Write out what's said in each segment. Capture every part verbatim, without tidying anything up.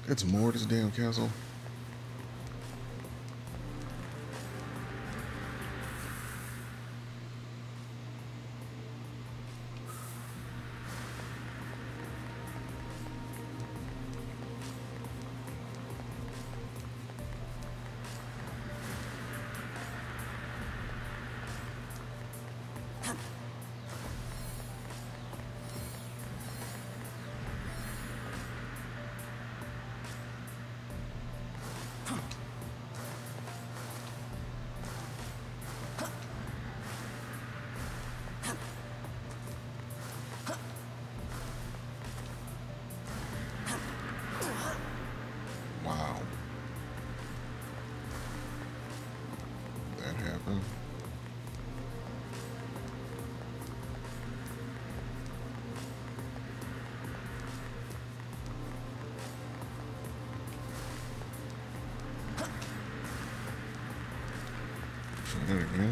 It's more of this damn castle. Wow. That happened. Try that again.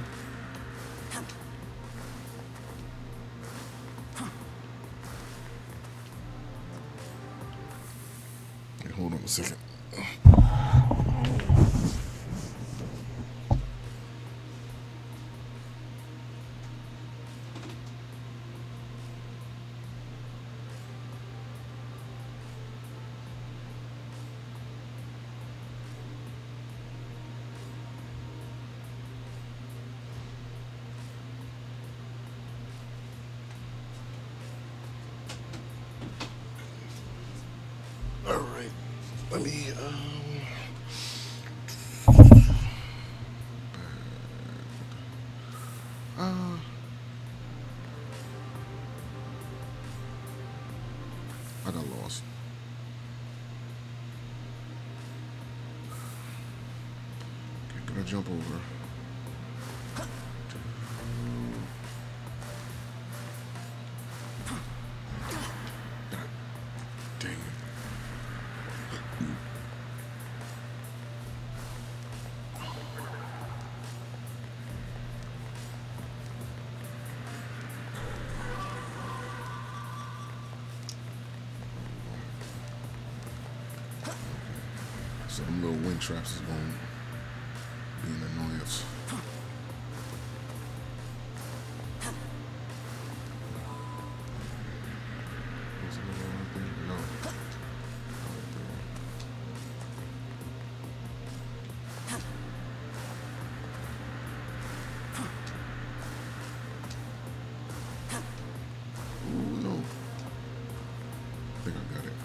Hey, hold on a second. All right. Let me, um... Uh... I got lost. Okay, gotta jump over. Dang it. So them little wind traps is going to be an annoyance. There's another one right there? No. Not right there. Ooh, no. I think I got it.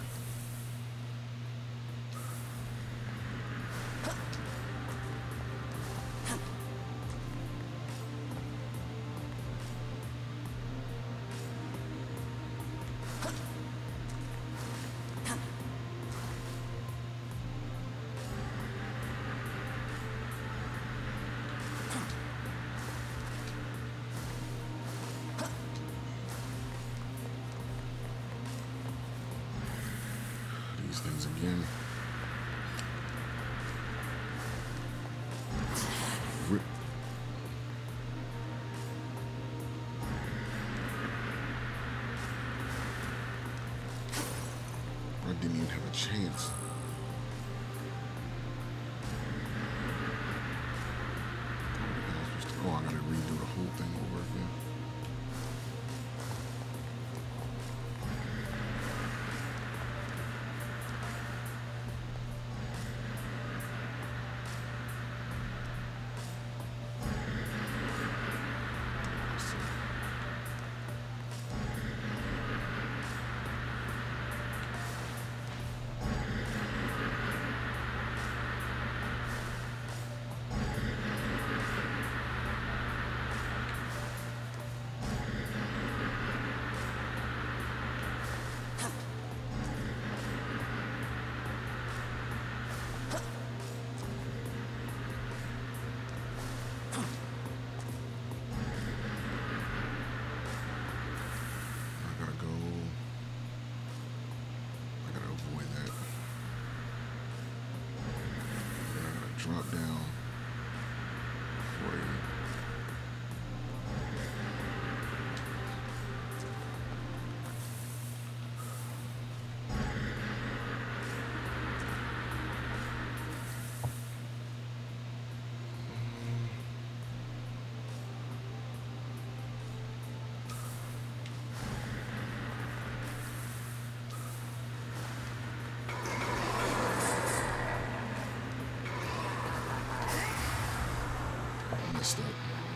These things again. Rip. I didn't even have a chance. Oh, I gotta redo the whole thing over again. Drop down for you. messed up.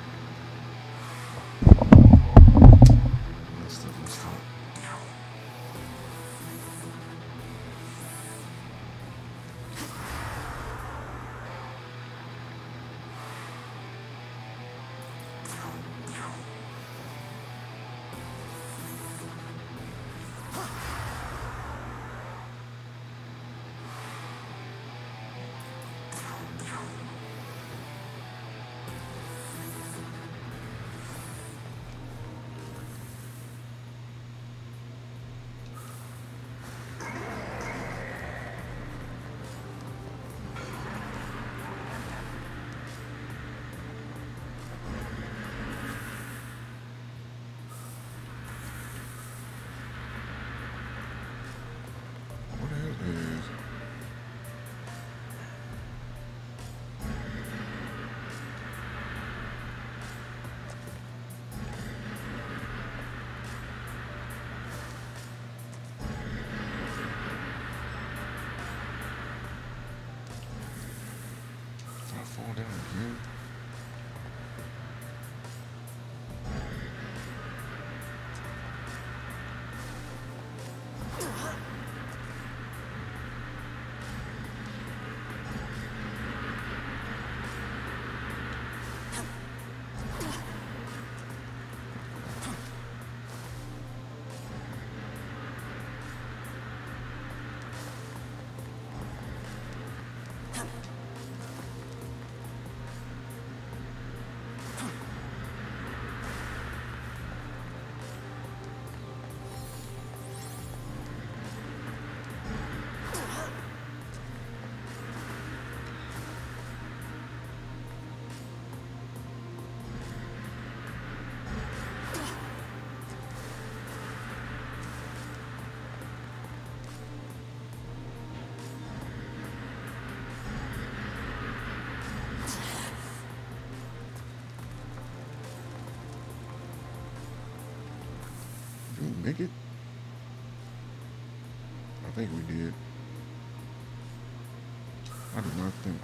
Messed up, messed up. What the hell is? If I fall down again. Did we make it? I think we did. I do not think.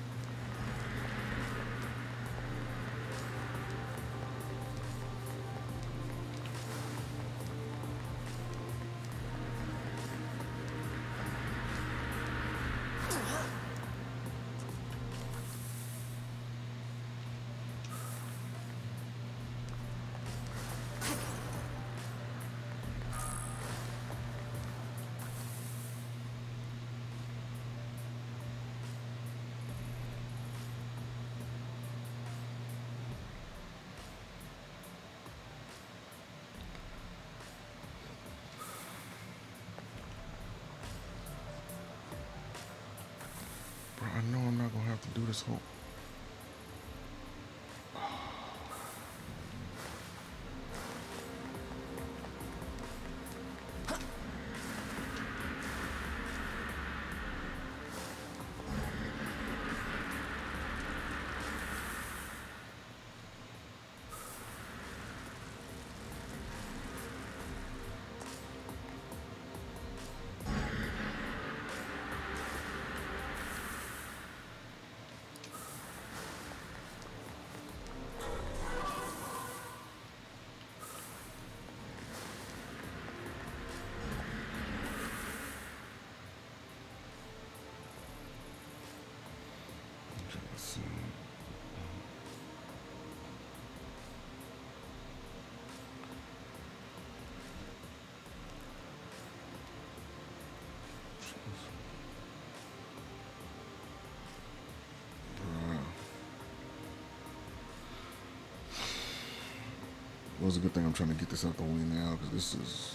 Bro, I know I'm not gonna have to do this whole. Let's see. Bruh. Well, it's a good thing I'm trying to get this out the way now, because this is.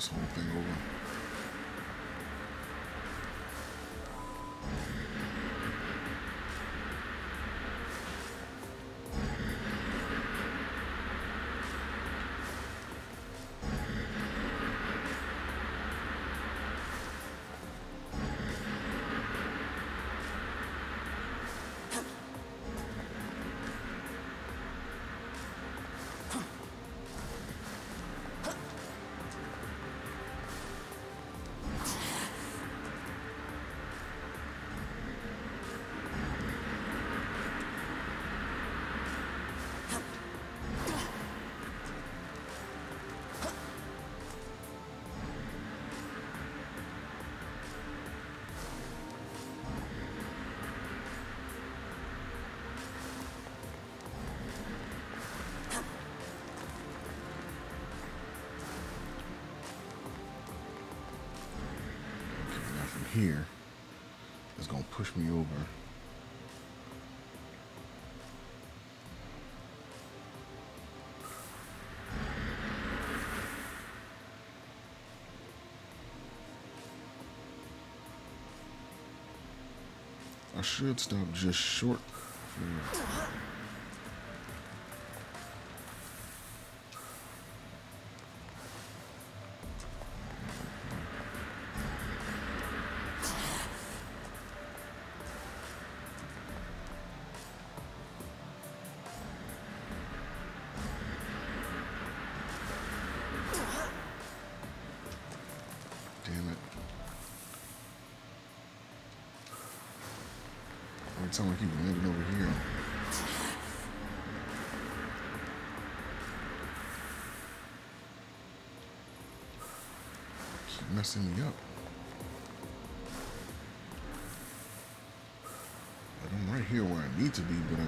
whole thing over. Here is going to push me over. I should stop just short. For Every time I keep landing over here. Keep messing me up. But I'm right here where I need to be, but I...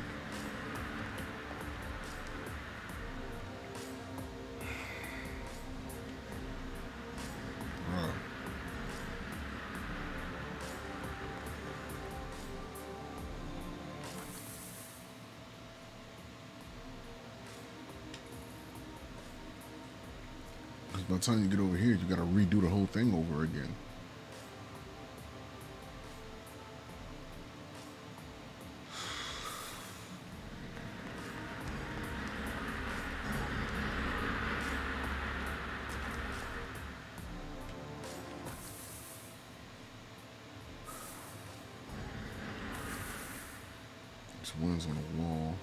By the time you get over here, you gotta redo the whole thing over again. This one's on the wall.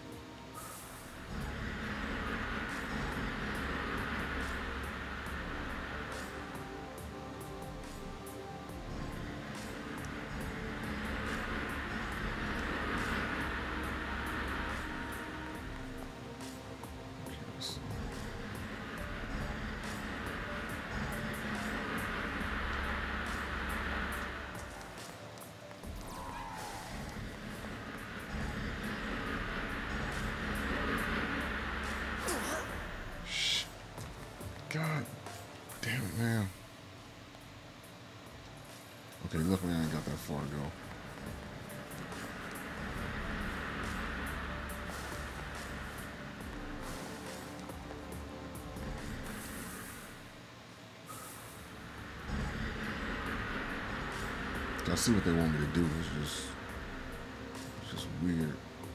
God damn it, man. Okay, luckily I ain't got that far to go. I see what they want me to do. It's just, it's just weird.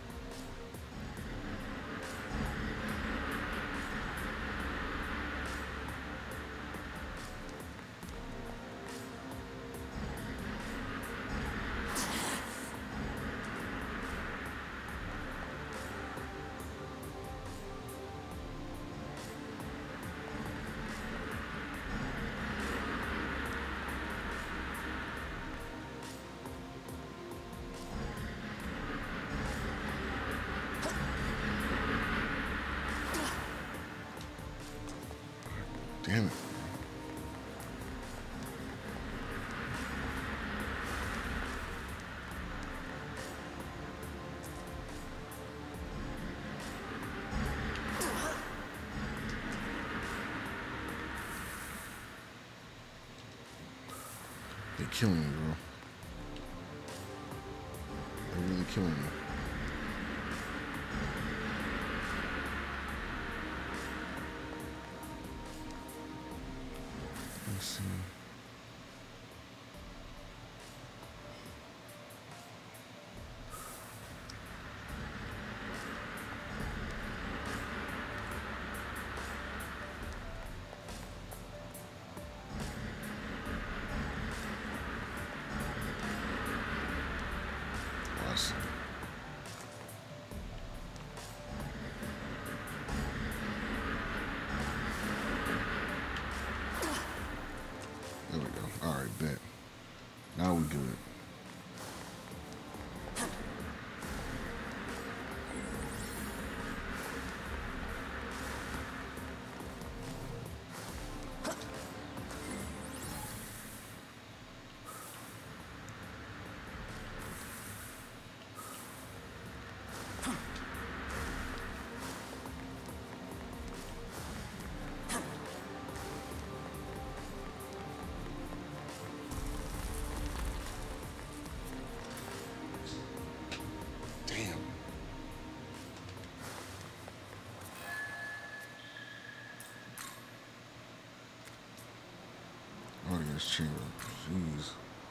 Damn it. They're killing me, bro. They're really killing me. see. I see. There we go. All right, bet. Now we good. Damn. Audience chamber. Jeez.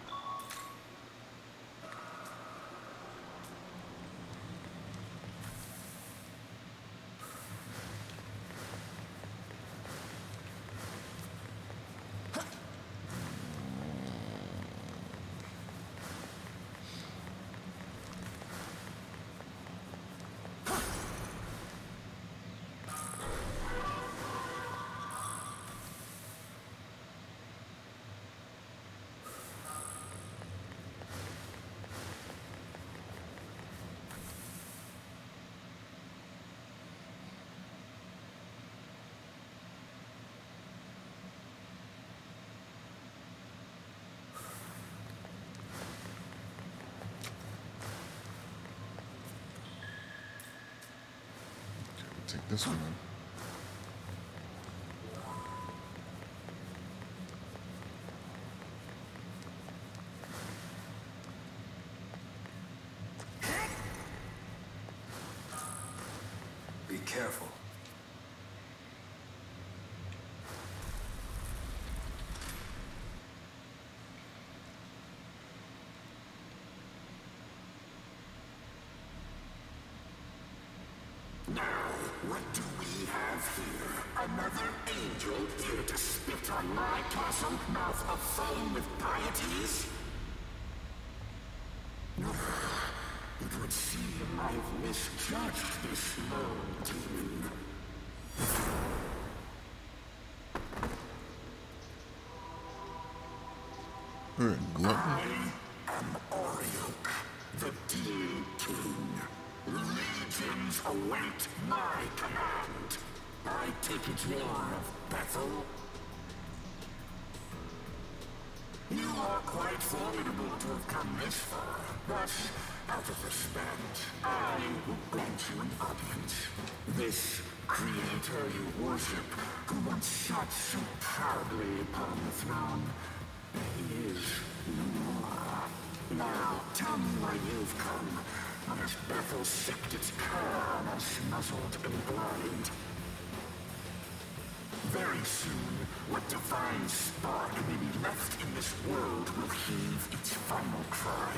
Take this one in. Be careful. Now, what do we have here? Another angel here to spit on my castle, mouth aflame with pieties? It would seem I've misjudged this lone demon. You're a glutton. I am Orioke, the Demon King. Legions await my command. I take it you're of Bethel. You are quite formidable to have come this far, but out of respect, I will grant you an audience. This creator you worship, who once sat so proudly upon the throne, he is no more. Now, tell me why you've come. Or has Bethel sicked its cur on us, muzzled and blind? Very soon, what divine spark may be left in this world will heave its final cry.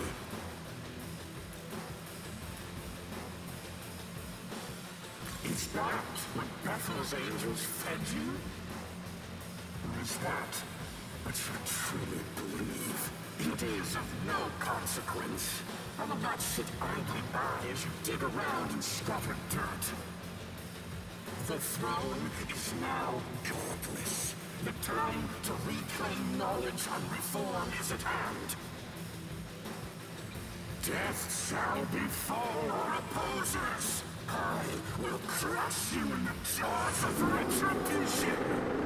Is that what Bethel's angels fed you? Or is that what you truly believe? It is of no consequence. I will not sit idly by as you dig around and scatter dirt. The throne is now godless. The time to reclaim knowledge and reform is at hand. Death shall befall our opposers. I will crush you in the jaws of retribution.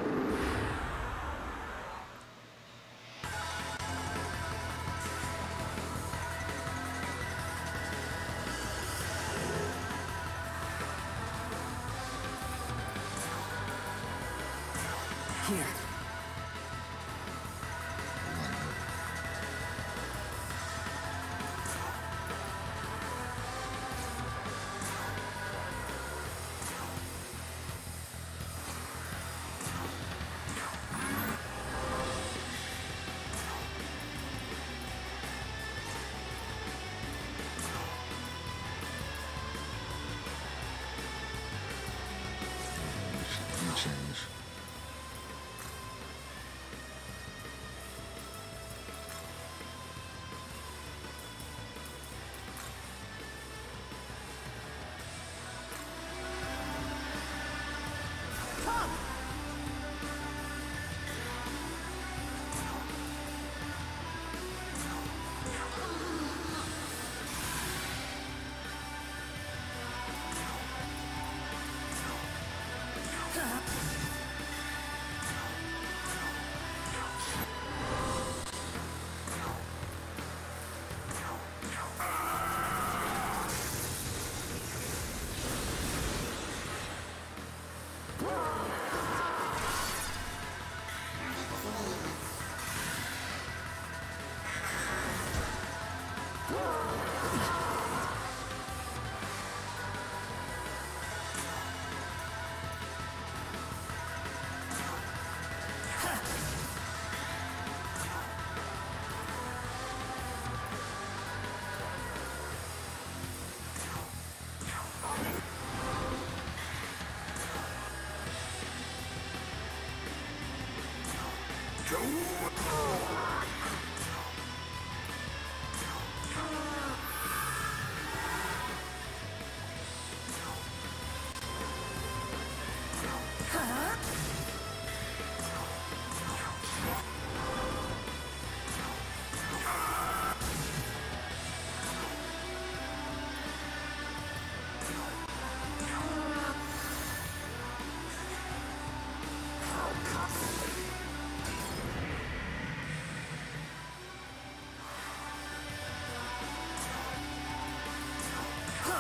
Here.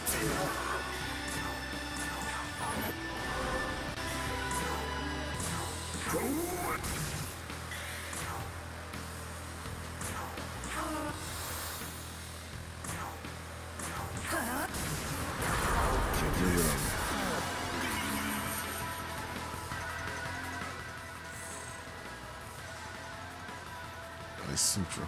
Sutra.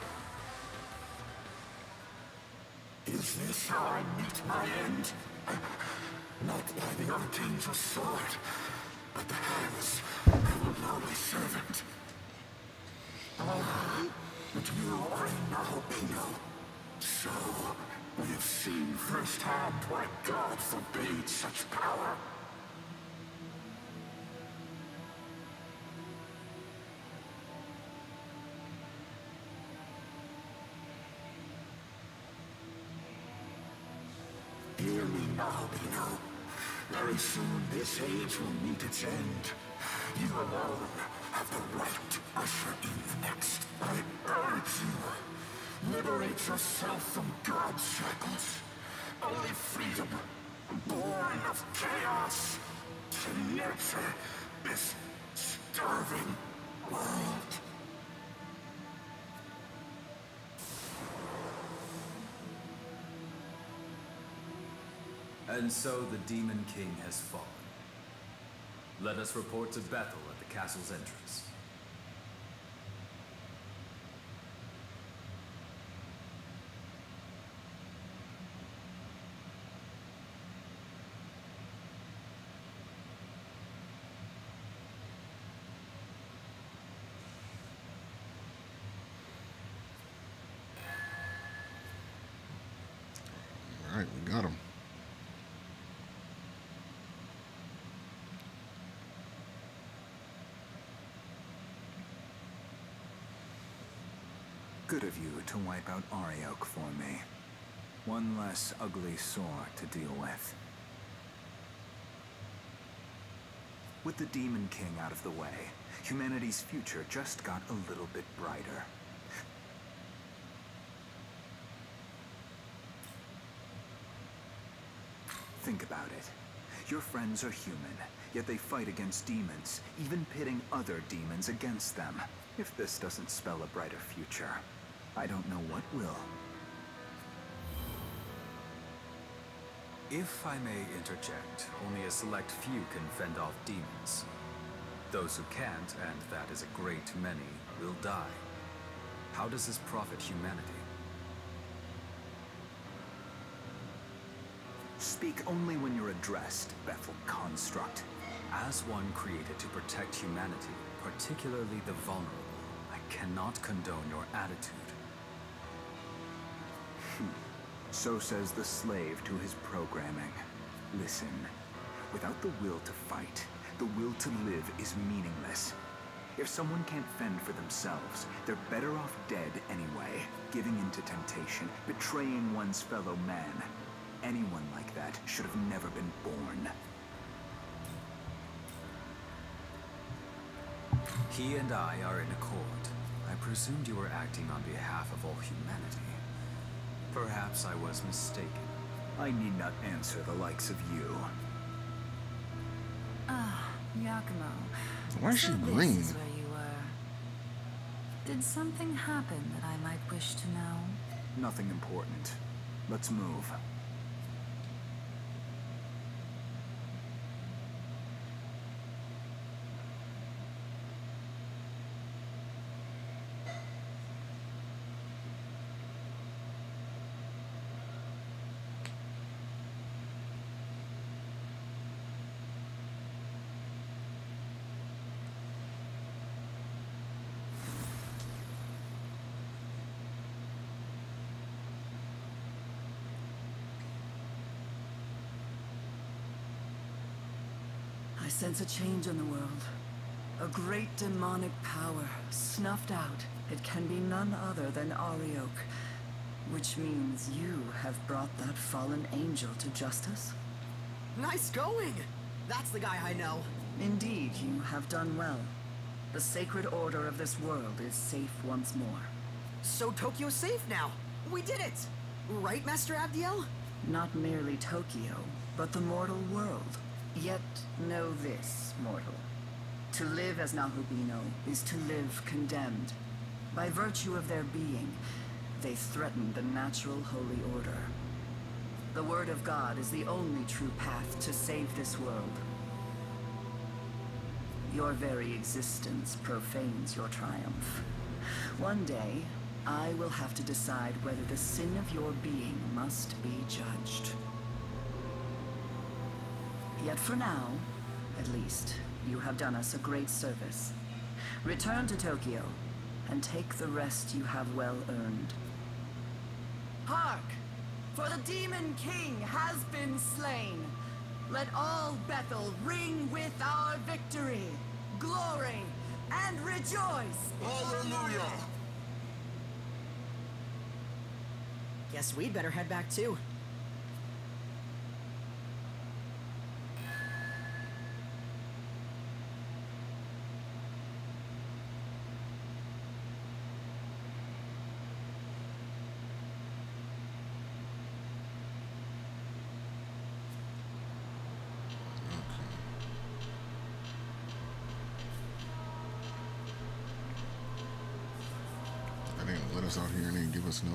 Is this how I meet my end? Not by the Archangel's sword, but the hands of a lowly servant. Ah, but you are a Nahobino. So, we have seen firsthand why God forbade such power. Hear me now, Bino. Very soon this age will meet its end. You alone have the right to usher in the next. I urge you, liberate yourself from God's shackles. Only freedom, born of chaos, can nurture this starving world. And so the Demon King has fallen. Let us report to Bethel at the castle's entrance. All right, we got him. Good of you to wipe out Arioch for me. One less ugly sore to deal with. With the Demon King out of the way, humanity's future just got a little bit brighter. Think about it. Your friends are human, yet they fight against demons, even pitting other demons against them. If this doesn't spell a brighter future, I don't know what will. If I may interject, only a select few can fend off demons. Those who can't, and that is a great many, will die. How does this profit humanity? Speak only when you're addressed, Bethel Construct. As one created to protect humanity, particularly the vulnerable, I cannot condone your attitude. So says the slave to his programming. Listen, without the will to fight, the will to live is meaningless. If someone can't fend for themselves, they're better off dead anyway, giving in to temptation, betraying one's fellow man. Anyone like that should have never been born. He and I are in accord. I presumed you were acting on behalf of all humanity. Perhaps I was mistaken. I need not answer the likes of you. Ah, Yakumo. Why is she So this green? is where you were. Did something happen that I might wish to know? Nothing important. Let's move. I sense a change in the world. A great demonic power, snuffed out. It can be none other than Arioch. Which means you have brought that fallen angel to justice? Nice going! That's the guy I know. Indeed, you have done well. The sacred order of this world is safe once more. So Tokyo's safe now. We did it! Right, Master Abdiel? Not merely Tokyo, but the mortal world. Yet know this, mortal. To live as Nahubino is to live condemned. By virtue of their being, they threaten the natural holy order. The word of God is the only true path to save this world. Your very existence profanes your triumph. One day, I will have to decide whether the sin of your being must be judged. Yet for now, at least, you have done us a great service. Return to Tokyo, and take the rest you have well earned. Hark! For the Demon King has been slain! Let all Bethel ring with our victory, glory, and rejoice! Hallelujah! Guess we'd better head back too. They didn't let us out here and they didn't give us no.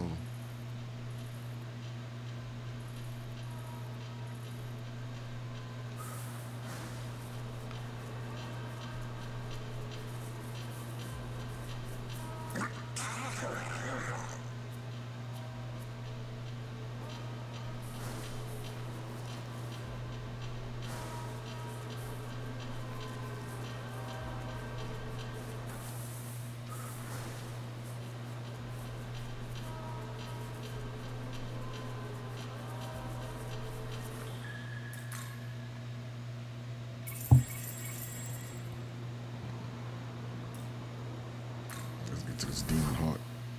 Let's get to this demon heart.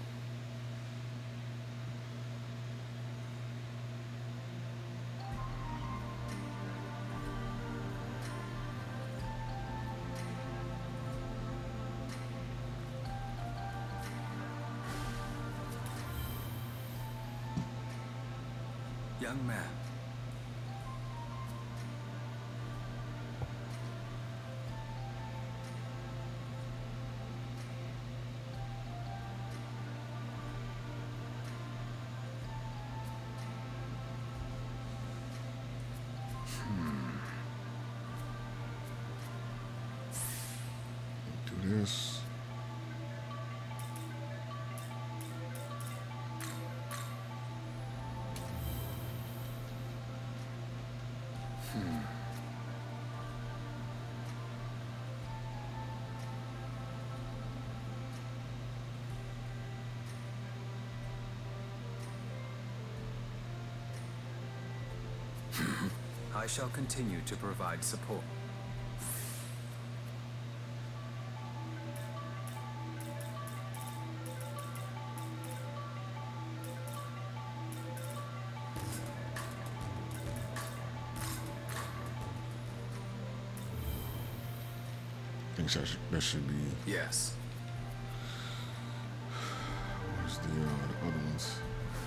Young man. Do this. I shall continue to provide support. I think that should, that should be. Yes. Where's the, uh, the other ones?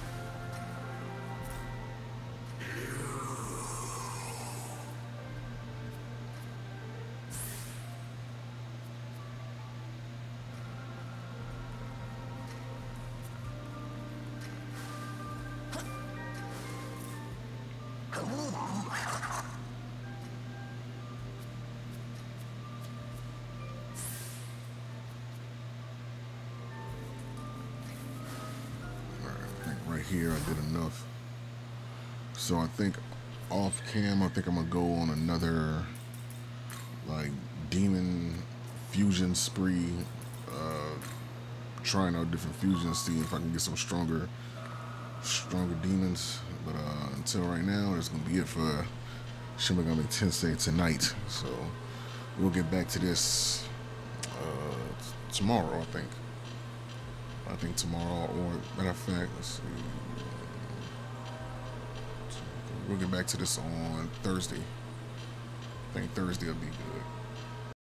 Right here I did enough. So I think off cam I think I'm gonna go on another like demon fusion spree, uh, trying out different fusions, see if I can get some stronger stronger demons. But uh, until right now that's gonna be it for Shin Megami Tensei tonight. So we'll get back to this uh, tomorrow I think. I think tomorrow, or matter of fact, let's see. We'll get back to this on Thursday. I think Thursday will be good.